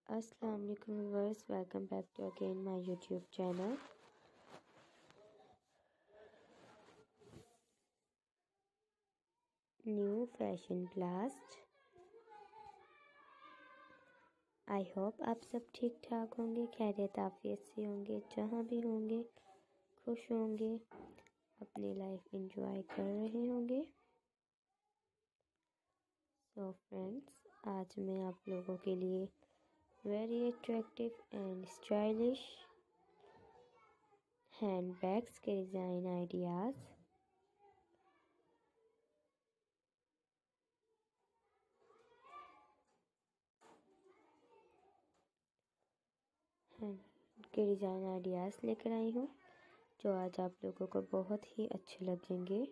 अस्सलाम वालेकुम viewers, welcome back to again my YouTube channel. New fashion blast. I hope आप सब ठीक ठाक होंगे, खैरियत आफियत से होंगे, जहाँ भी होंगे खुश होंगे, अपनी लाइफ एंजॉय कर रहे होंगे। सो फ्रेंड्स, आज मैं आप लोगों के लिए very attractive and stylish handbags के डिज़ाइन आइडियाज़ लेकर आई हूँ, जो आज आप लोगों को बहुत ही अच्छे लगेंगे।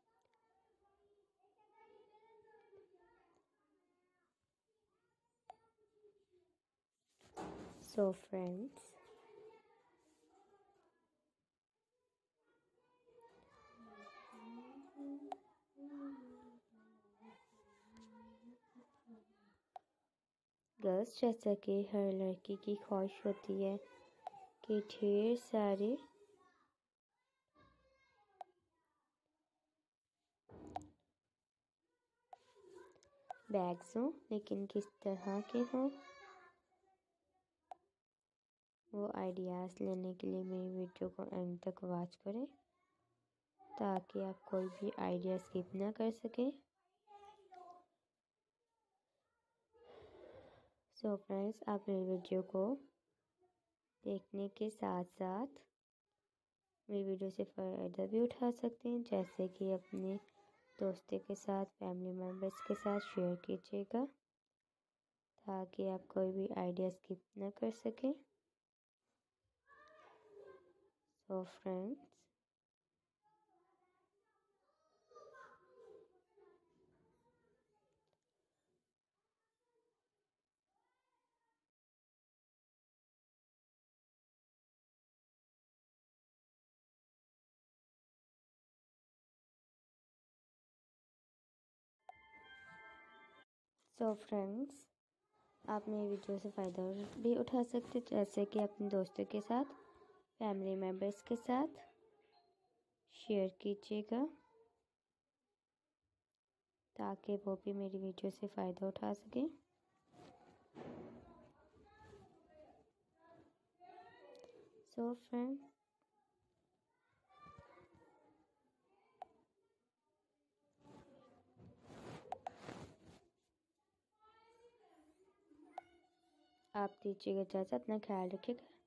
सो फ्रेंड्स, गर्ल्स, जैसा कि हर लड़की की ख्वाहिश होती है कि ढेर सारे बैग्स हों, लेकिन किस तरह के हों, वो आइडियाज़ लेने के लिए मेरी वीडियो को एंड तक वॉच करें, ताकि आप कोई भी आइडिया स्किप ना कर सकें। सो फ्रेंड्स, आप मेरी वीडियो को देखने के साथ साथ मेरी वीडियो से फ़ायदा भी उठा सकते हैं, जैसे कि अपने दोस्तों के साथ, फैमिली मेम्बर्स के साथ शेयर कीजिएगा, ताकि आप कोई भी आइडिया स्किप ना कर सकें। सो फ्रेंड्स, आप मेरी वीडियो से फ़ायदा भी उठा सकते, जैसे कि अपने दोस्तों के साथ, फैमिली मेम्बर्स के साथ शेयर कीजिएगा, ताकि वो भी मेरी वीडियो से फ़ायदा उठा सकें। सो फ्रेंड्स, आप दीजिएगा इजाज़त, अपना ख्याल रखिएगा।